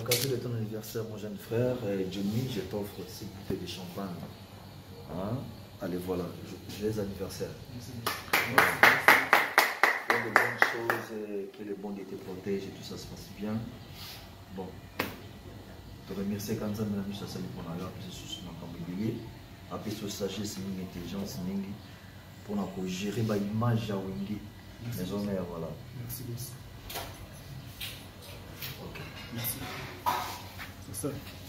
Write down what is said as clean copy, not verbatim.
l'occasion de ton anniversaire, mon jeune frère, Johnny, je t'offre ces bouteilles de champagne. Hein? Allez, voilà, joyeux anniversaire. Voilà. De bonnes choses, que le bon Dieu te protège et tout ça se passe bien. Bon. Je te remercie quand ça m'a mis ça pour la puis c'est sous ma cambriolé. Après ce sagesse, une intelligence, pour gérer l'image à Wingi. Maison mère, voilà. Merci beaucoup. Ok. Merci. C'est ça.